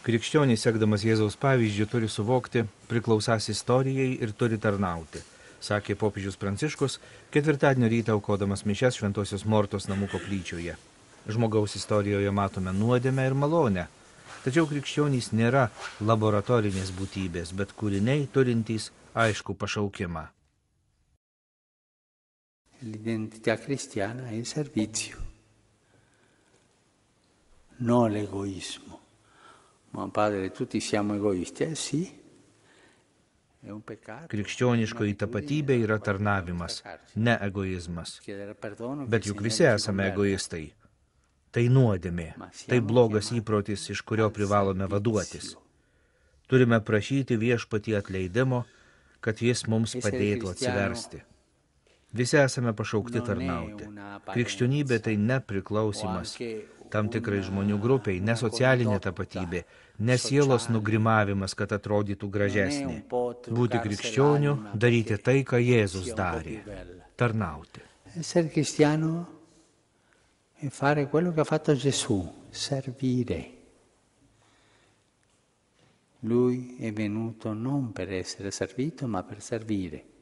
Krikščionys, sekdamas Jėzaus pavyzdžių, turi suvokti, priklausas istorijai ir turi tarnauti, sakė popiežius Pranciškus ketvirtadienio rytą aukodamas mišias Šventosios Mortos namų koplyčioje. Žmogaus istorijoje matome nuodėmę ir malonę, tačiau krikščionys nėra laboratorinės būtybės, bet kūriniai turintys aiškų pašaukimą. L'identità cristiana è il servizio, non l'egoismo. Ma padre, tutti siamo egoisti, sì. Krikščioniškoji tapatybė yra tarnavimas, ne egoizmas. Bet juk visi esame egoistai. Tai nuodėmė, tai blogas įprotis, iš kurio privalome vaduotis. Turime prašyti Viešpatį atleidimo, kad jis mums padėtų atsiversti. Visi esame pašaukti tarnauti. Krikščionybė tai nepriklausimas tam tikrai žmonių grupiai, ne socialinė tapatybė, ne sielos nugrimavimas, kad atrodytų gražesnė. Būti krikščioniu, daryti tai, ką Jėzus darė. Tarnauti. Essere cristiano è fare quello che ha fatto Gesù, servire. Lui è venuto non per essere servito, ma per servire.